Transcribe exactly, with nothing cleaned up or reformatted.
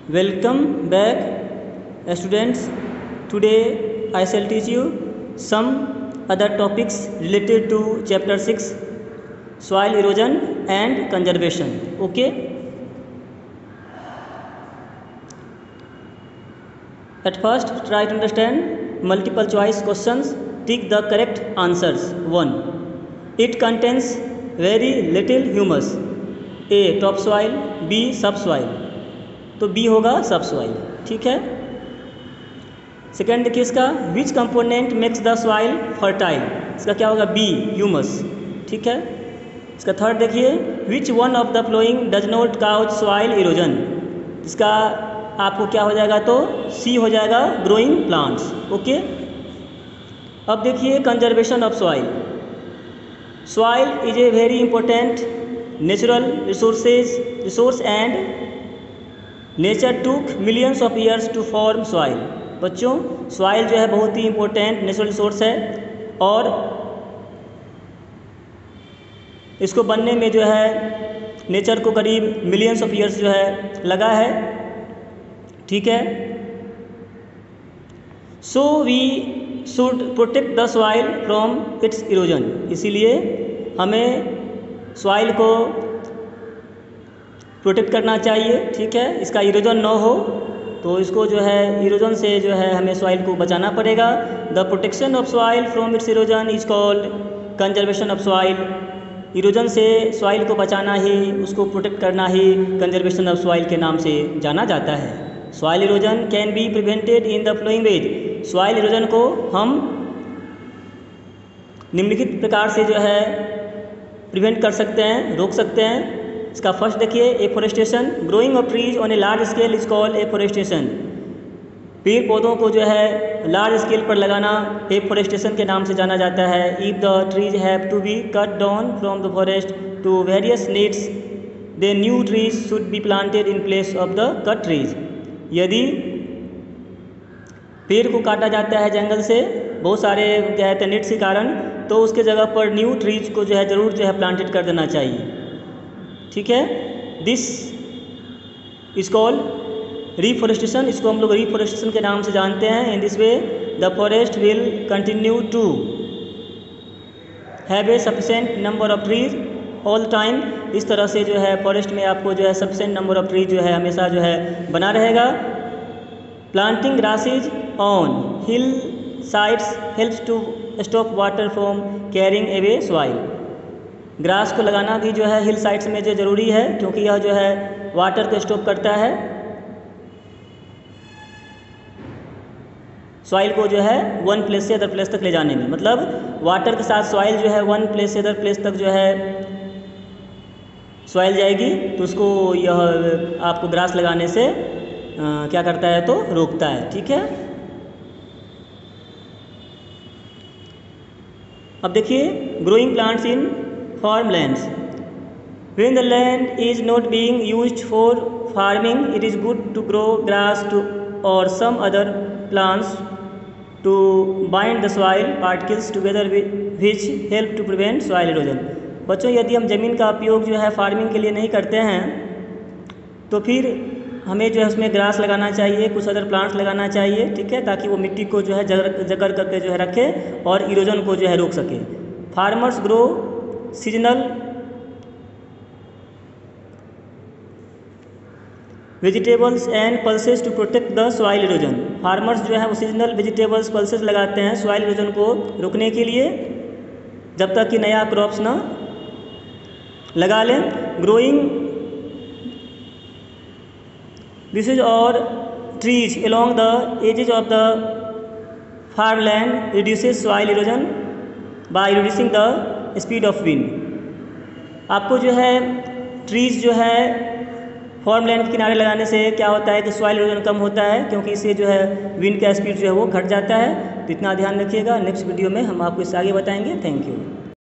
Welcome back, students. Today I shall teach you some other topics related to chapter six, soil erosion and conservation. Okay. At first, try to understand multiple choice questions. Tick the correct answers. one. It contains very little humus. A. Topsoil. B. Subsoil. तो B होगा subsoil. ठीक है. Second देखिए इसका, which component makes the soil fertile. इसका क्या होगा? B, humus. ठीक है. इसका थर्ड देखिए, which one of the following does not cause soil erosion. इसका आपको क्या हो जाएगा? तो सी हो जाएगा, ग्रोइंग प्लांट्स. ओके. अब देखिए conservation of soil. Soil is a very important natural resources resource and nature took millions of years to form soil. बच्चों, सॉइल जो है बहुत ही इंपॉर्टेंट नेचुरल रिसोर्स है और इसको बनने में जो है नेचर को करीब मिलियंस ऑफ ईयर्स जो है लगा है. ठीक है. So we should protect the soil from its erosion. इसीलिए हमें सॉइल को प्रोटेक्ट करना चाहिए. ठीक है. इसका इरोजन न हो तो इसको जो है इरोजन से जो है हमें सॉइल को बचाना पड़ेगा. The protection of soil from its erosion is called conservation of soil. Erosion से सॉइल को बचाना ही, उसको प्रोटेक्ट करना ही कंजर्वेशन ऑफ सॉइल के नाम से जाना जाता है. Soil erosion can be prevented in the following ways. Soil erosion को हम निम्नलिखित प्रकार से जो है प्रिवेंट कर सकते हैं, रोक सकते हैं. इसका फर्स्ट देखिए, afforestation. Growing of trees on a large scale is called afforestation. पेड़ पौधों को जो है लार्ज स्केल पर लगाना एफोरेस्टेशन के नाम से जाना जाता है. If the trees have to be cut down from the forest to various needs, they new trees should be planted in place of the cut trees. यदि पेड़ को काटा जाता है जंगल से बहुत सारे क्या कहते हैं नीड्स के कारण, तो उसके जगह पर न्यू ट्रीज को जो है ज़रूर जो है प्लांटेड कर देना चाहिए. ठीक है. This is called reforestation. इसको हम लोग रिफॉरेस्टेशन के नाम से जानते हैं. In this way the forest will continue to have a sufficient number of trees all time. इस तरह से जो है फॉरेस्ट में आपको जो है सफिशेंट नंबर ऑफ ट्रीज जो है हमेशा जो है बना रहेगा. Planting grasses on hill sides helps to stop water from carrying away soil. Grass को लगाना भी जो है हिल साइड्स में जो ज़रूरी है, क्योंकि यह जो है वाटर को स्टॉप करता है, सॉइल को जो है वन प्लेस से अदर प्लेस तक ले जाने में. मतलब वाटर के साथ सॉइल जो है वन प्लेस से अदर प्लेस तक जो है सॉइल जाएगी, तो उसको यह आपको ग्रास लगाने से आ, क्या करता है? तो रोकता है. ठीक है. अब देखिए, growing plants in farmlands. When the land is not being used for farming, it is good to grow grass to or some other plants to bind the soil particles together which help to prevent soil erosion. बच्चों, यदि हम ज़मीन का उपयोग जो है farming के लिए नहीं करते हैं तो फिर हमें जो है उसमें ग्रास लगाना चाहिए, कुछ अदर प्लांट्स लगाना चाहिए. ठीक है. ताकि वो मिट्टी को जो है जकड़ करके जो है रखे और इरोजन को जो है रोक सके. Farmers grow seasonal vegetables and pulses to protect the soil erosion. Farmers जो है वो सीजनल वेजिटेबल्स पल्सेस लगाते हैं सॉइल इरोजन को रोकने के लिए, जब तक कि नया क्रॉप्स ना लगा लें. ग्रोइंग दिस इज और trees along the edges of the farmland reduces soil erosion by reducing the speed of wind. आपको जो है ट्रीज जो है फार्मलैंड के किनारे लगाने से क्या होता है कि सॉइल इरोजन कम होता है, क्योंकि इससे जो है विंड का स्पीड जो है वो घट जाता है. तो इतना ध्यान रखिएगा. नेक्स्ट वीडियो में हम आपको इससे आगे बताएंगे. Thank you.